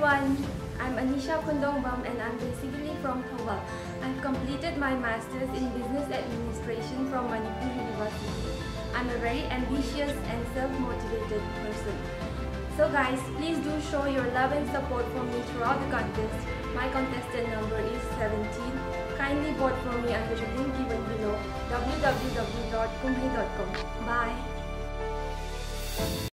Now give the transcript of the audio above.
everyone, I'm Anisha Khundongbam and I'm basically from Thoba. I've completed my Masters in Business Administration from Manipur University. I'm a very ambitious and self-motivated person. So guys, please do show your love and support for me throughout the contest. My contestant number is 17. Kindly vote for me under the link given below www.kumhe.com. Bye.